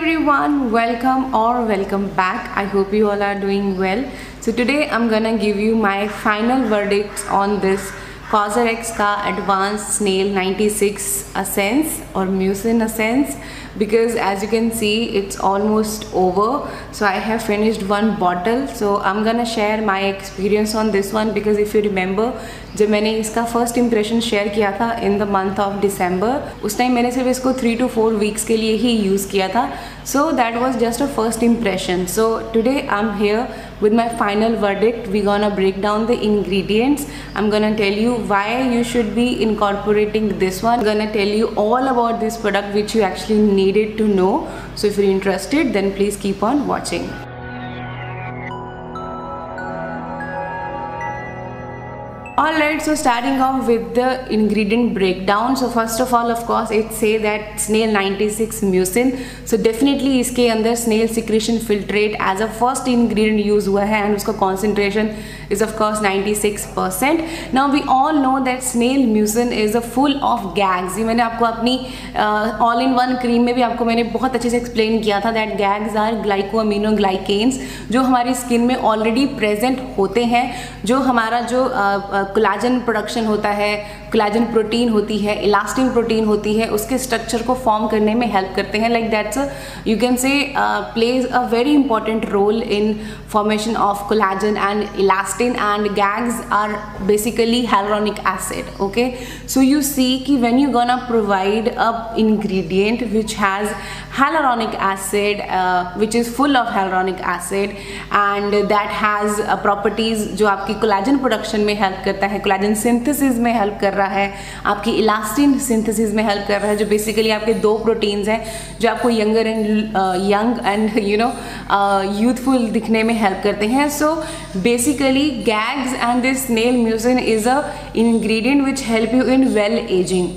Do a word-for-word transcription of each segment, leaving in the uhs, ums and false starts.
everyone, welcome or welcome back. I hope you all are doing well. So today I'm gonna give you my final verdicts on this Cosrx का Advanced Snail ninety-six Essence or Mucin Essence, because as you can see it's almost over. So I have finished one bottle. So I'm gonna share my experience on this one, because if you remember जब मैंने इसका first impression share किया था in the month of December, उस time मैंने सिर्फ इसको three to four weeks के लिए ही यूज़ किया था. So that was just a first impression. So today I am here with my final verdict. We're gonna break down the ingredients. I'm gonna tell you why you should be incorporating this one. I'm gonna tell you all about this product which you actually needed to know. So if you're interested, then please keep on watching. Alright, so starting off with the ingredient breakdown. So first of all, of course, it say that Snail ninety-six Mucin. So definitely इसके अंदर Snail secretion filtrate as a first ingredient use हुआ है, and उसका concentration is of course ninety-six percent. Now we all know that Snail Mucin is a full of gags. ये मैंने आपको अपनी all in one cream में भी आपको मैंने बहुत अच्छे से explain किया था that gags are glycoaminoglycans जो हमारी skin में already present होते हैं, जो हमारा जो uh, कोलाजन प्रोडक्शन होता है, कोलाजन प्रोटीन होती है, इलास्टिन प्रोटीन होती है, उसके स्ट्रक्चर को फॉर्म करने में हेल्प करते हैं. Like that's you can say plays a very important role in formation of collagen and elastin, and GAGs are basically hyaluronic acid. Okay, so you see कि when you gonna provide a ingredient which has hyaluronic acid, uh, which is full of hyaluronic acid, and that has uh, properties जो आपकी collagen production में help करता है, collagen synthesis में help कर रहा है, आपकी इलास्टिन सिंथेसिस में हेल्प कर रहा है, जो बेसिकली आपके दो प्रोटीन्स हैं जो आपको younger and young and you know youthful दिखने में हेल्प करते हैं. So basically GAGs and this snail mucin is a ingredient which help you in well aging,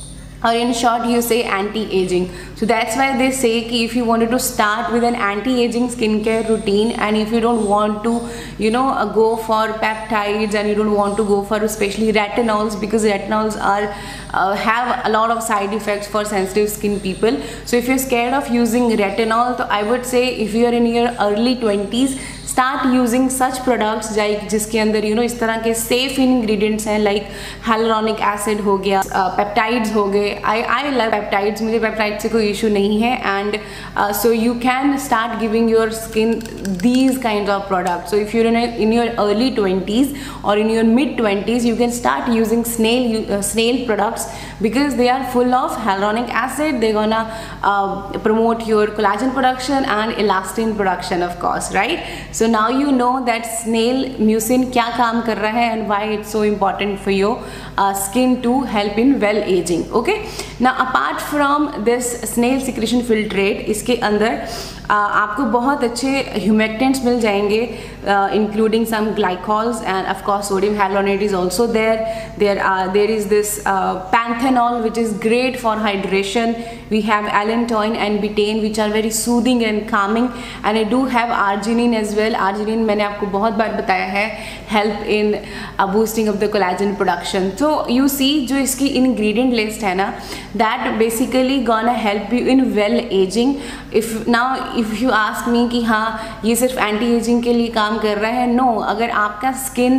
or in short you say anti-aging. So that's why they say कि if you wanted to start with an anti-aging skincare routine, and if you don't want to you know uh, go for peptides, and you don't want to go for especially retinols, because retinols are uh, have a lot of side effects for sensitive skin people. So if you're scared of using retinol, so I would say if you are in your early twenties, start using such products like जिसके अंदर you know इस तरह के safe ingredients हैं, like hyaluronic acid हो गया, peptides हो गए. I I love peptides, मुझे पेप्टाइड से कोई इशू नहीं है, and uh, so you can start giving your skin these kinds of products. So if you're in, a, in your early twenties or in your mid twenties, you can start using snail uh, snail products, because they are full of hyaluronic acid. They're gonna uh, promote your collagen production and elastin production, of course, right? So now you know that Snail Mucin क्या काम कर रहा है and why it's so important for your uh, skin to help in well aging. Okay, now apart from this Snail secretion filtrate, इसके अंदर uh, आपको बहुत अच्छे humectants मिल जाएंगे, uh, including some glycols, and of course sodium hyaluronate is also there. There are there is this uh, panthenol which is great for hydration. We have allantoin and betaine which are very soothing and calming, and I do have arginine as well. Arginine मैंने आपको बहुत बार बताया है, help in uh, boosting of the collagen production. So you see जो इसकी ingredient list है ना, that basically gonna help you in well aging. If now if you ask me कि हाँ ये सिर्फ anti aging के लिए काम कर रहा है, no. अगर आपका skin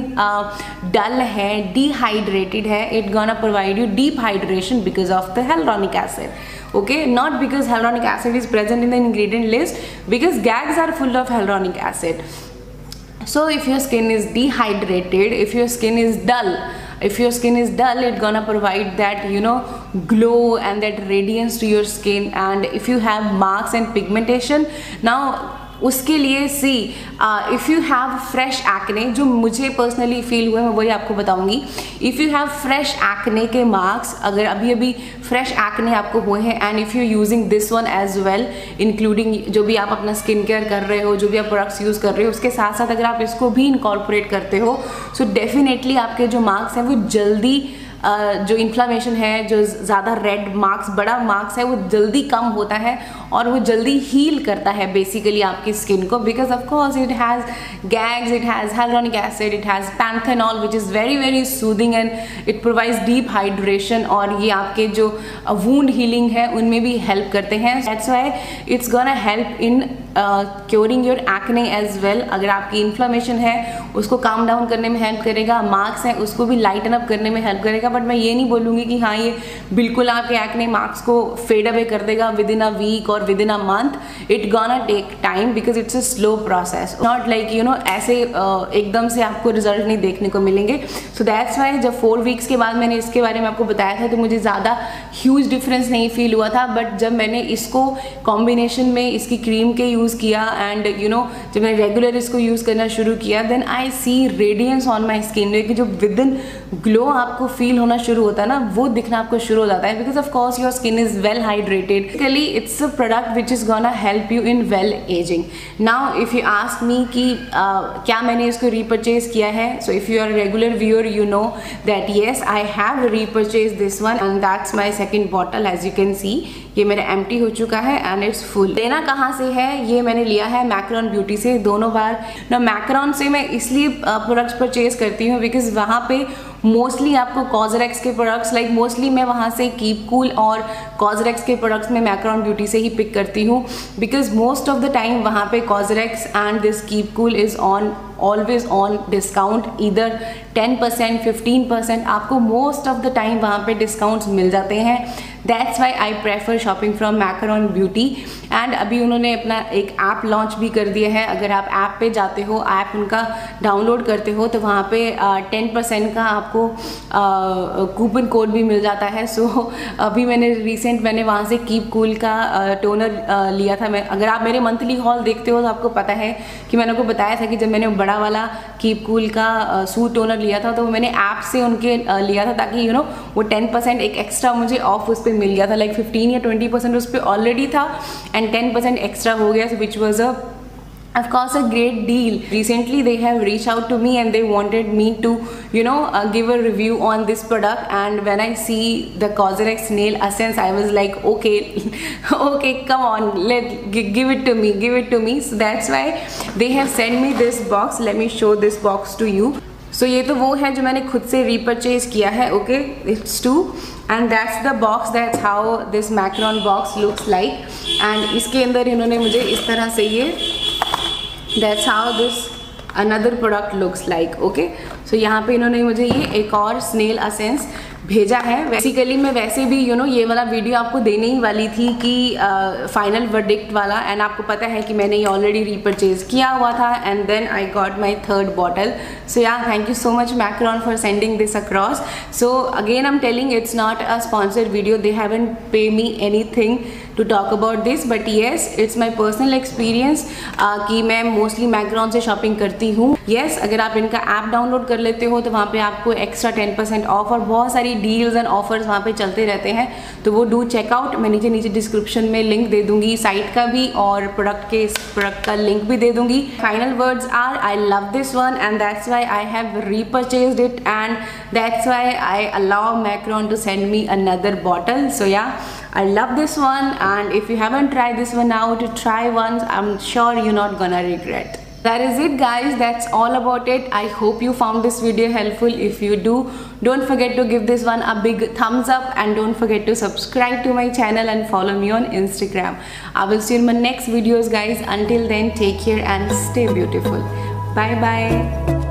dull uh, है, dehydrated है, it gonna provide you deep hydration because of the hyaluronic acid. Okay, not because hyaluronic acid is present in the ingredient list, because gags are full of hyaluronic acid. So if your skin is dehydrated, if your skin is dull, if your skin is dull, it's gonna provide that you know glow and that radiance to your skin. And if you have marks and pigmentation, now उसके लिए see if you have fresh acne, जो मुझे personally feel हुआ है मैं वही आपको बताऊंगी. If you have fresh acne के मार्क्स, अगर अभी अभी फ्रेश एक्ने आपको हुए हैं, and if you using this one as well, including जो भी आप अपना स्किन केयर कर रहे हो, जो भी आप प्रोडक्ट्स यूज़ कर रहे हो, उसके साथ साथ अगर आप इसको भी इनकॉर्पोरेट करते हो, सो डेफिनेटली आपके जो मार्क्स हैं वो जल्दी Uh, जो इन्फ्लामेशन है, जो ज़्यादा रेड मार्क्स, बड़ा मार्क्स है, वो जल्दी कम होता है, और वो जल्दी हील करता है बेसिकली आपकी स्किन को, because of course it has GAGs, it has hyaluronic acid, it has panthenol which is very very soothing and it provides deep hydration, और ये आपके जो wound healing है उनमें भी help करते हैं. That's why it's gonna help in uh, curing your acne as well. अगर आपकी इन्फ्लेमेशन है उसको काम डाउन करने में हेल्प करेगा, मार्क्स है उसको भी लाइटन अप करने में हेल्प करेगा. बट मैं ये नहीं बोलूँगी कि हाँ ये बिल्कुल आपके एक्ने मार्क्स को फेड अवे कर देगा विद इन अ वीक और within a month. It gonna take time because it's a slow process, not like you know ऐसे uh, एकदम से आपको रिजल्ट नहीं देखने को मिलेंगे. सो दैट्स वाई जब फोर वीक्स के बाद मैंने इसके बारे में आपको बताया था तो मुझे ज़्यादा ह्यूज डिफरेंस नहीं फील हुआ था. बट जब मैंने इसको कॉम्बिनेशन में इसकी क्रीम के यूज़ किया एंड यू नो जब मैंने रेगुलर इसको यूज़ करना शुरू किया, then I see radiance on my skin. कि जो विद इन ग्लो आपको फील होना शुरू होता है ना, वो दिखना आपको शुरू हो जाता है because of course your skin is well hydrated. Basically it's a product which is gonna help you in well ageing. Now if you ask me कि uh, क्या मैंने इसको रीपरचेज किया है, so if you are regular viewer you know that yes I have repurchase this one and that's my second bottle. As you can see ये मेरा empty हो चुका है एंड इट्स फुल. लेना कहाँ से है, ये मैंने लिया है मैक्रॉन ब्यूटी से दोनों बार. ना मैक्रॉन से मैं इसलिए प्रोडक्ट्स परचेज करती हूँ बिकॉज वहाँ पे मोस्टली आपको कॉजरेक्स के प्रोडक्ट्स लाइक मोस्टली मैं वहाँ से कीप कूल और कॉजरेक्स के प्रोडक्ट्स में मैक्रॉन ब्यूटी से ही पिक करती हूँ because most of the time वहाँ पे COSRX and this Keep Cool is on always on discount, इधर टेन परसेंट फिफ्टीन परसेंट आपको मोस्ट ऑफ द टाइम वहाँ पे डिस्काउंट्स मिल जाते हैं. That's why I prefer shopping from Maccaron Beauty. And अभी उन्होंने अपना एक ऐप लॉन्च भी कर दिया है. अगर आप ऐप पे जाते हो, ऐप उनका डाउनलोड करते हो तो वहाँ पे टेन परसेंट का आपको कूपन कोड भी मिल जाता है. सो so, अभी मैंने रिसेंट मैंने वहाँ से कीप कूल का टोनर uh, लिया था. मैं अगर आप मेरे मंथली हॉल देखते हो तो आपको पता है कि मैंने आपको बताया था कि जब मैंने बड़ा वाला कीप कूल का सूट टोनर लिया था तो मैंने ऐप से उनके uh, लिया था ताकि यू नो वो टेन परसेंट एक एक्स्ट्रा मुझे ऑफ उस पर मिल गया था. लाइक फिफ्टीन या ट्वेंटी परसेंट उस पर ऑलरेडी था एंड टेन परसेंट एक्स्ट्रा हो गया, which was a of course a great deal. Recently they have reached out to me and they wanted me to you know uh, give a review on this product, and when I see the Cosrx nail essence I was like okay okay come on, let give it to me give it to me. So that's why they have sent me this box. Let me show this box to you. So so, ये तो वो है जो मैंने खुद से repurchase किया है. Okay, it's two and that's the box, that's how this Maccaron box looks like. And इसके अंदर इन्होंने मुझे इस तरह से ये that's how this another product looks like. Okay, so यहाँ पे इन्होंने मुझे ये एक और स्नेल एसेंस भेजा है. बेसिकली मैं वैसे भी यू नो ये वाला वीडियो आपको देने ही वाली थी कि फाइनल वर्डिक्ट वाला, एंड आपको पता है कि मैंने ये ऑलरेडी रीपरचेज किया हुआ था and then I got my third bottle. So yeah thank you so much Maccaron for sending this across. So again I am telling it's not a sponsored video, they haven't pay me anything to talk about this, but yes it's my personal experience कि मैं mostly Macron से shopping करती हूँ. Yes yes, अगर आप इनका app download कर लेते हो तो वहाँ पे आपको एक्स्ट्रा टेन परसेंट ऑफ और बहुत सारी डील्स एंड ऑफर्स वहाँ पे चलते रहते हैं, तो वो डू चेकआउट. मैं नीचे नीचे डिस्क्रिप्शन में लिंक दे दूंगी साइट का भी और प्रोडक्ट के प्रोडक्ट का लिंक भी दे दूंगी. Final words are I love this one and that's why I have repurchased it and that's why I allow Maccaron to send me another bottle. So yeah I love this one, and if you haven't tried this one out, try once. I'm sure you're not gonna regret. That is it guys, that's all about it. I hope you found this video helpful. If you do, don't forget to give this one a big thumbs up and don't forget to subscribe to my channel and follow me on Instagram. I will see you in my next videos guys. Until then, take care and stay beautiful. Bye bye.